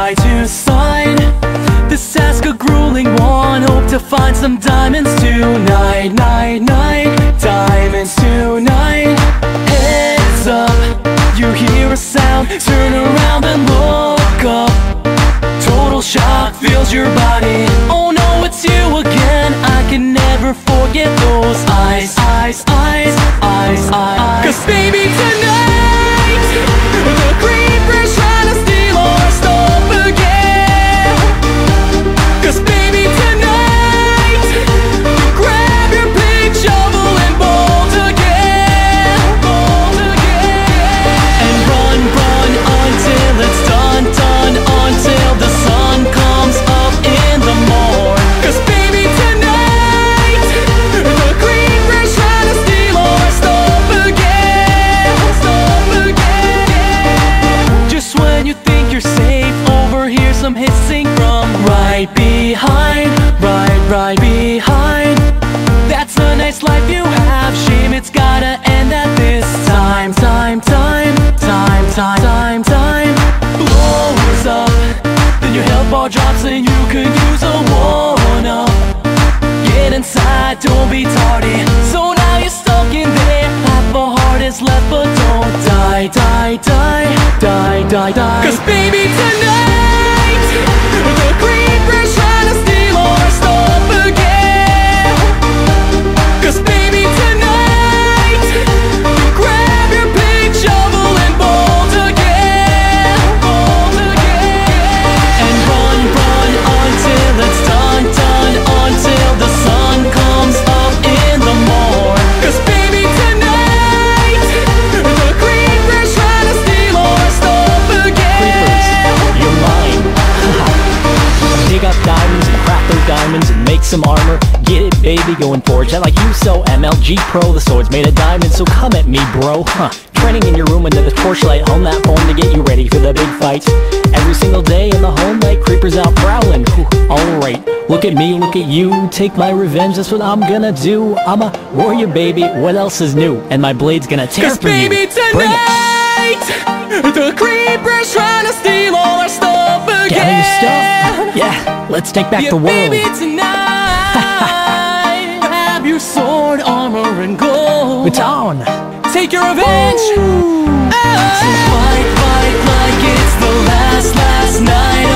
try to sign this task, a grueling one. Hope to find some diamonds tonight, night, night. Diamonds tonight. Heads up, you hear a sound, turn around and look up. Total shock fills your body. Oh no, it's you again. I can never forget those eyes, eyes, eyes, eyes, eyes. 'Cause baby tonight, the creeper's trying to steal our stuff again. 'Cause baby tonight, grab your big shovel and bolt again, bolt again. And run, run until it's done, done, until the sun comes up in the morn. 'Cause baby tonight, the creeper's trying to steal our stuff again, stuff again. Just when you think you're safe, overhear some hissing from right behind, right behind. That's a nice life you have, shame it's gotta end at this time. Time, time, time, time, time, time. Blows up, then your health bar drops and you could use a one-up. Get inside, don't be tardy. So now you're stuck in there, half a heart is left, but don't die, die, die, die, die, die. 'Cause baby tonight, the creeper's trying to steal our stuff again. 'Cause baby tonight, grab your big shovel and bolt again, bolt again. And run, run until it's done, done, until the sun comes up in the morn. 'Cause baby tonight, the creeper's trying to steal our stuff again. You're mine. Dig up diamonds and craft those diamonds and make some armor. Get it, baby, going forge. I like you so MLG Pro. The sword's made of diamonds, so come at me, bro. Training in your room under the torchlight, home that phone to get you ready for the big fight. Every single day in the home light, creepers out prowling. Alright, look at me, look at you. Take my revenge, that's what I'm gonna do. I'm a warrior, baby, what else is new? And my blade's gonna tear 'Cause for you. baby Bring it. tonight, the creeper's trying to steal all our stuff again. Gather your stuff. Yeah, let's take back Yeah, the world. baby tonight, grab your sword, armor, and gold. It's on. Take your revenge. So fight, fight like it's the last night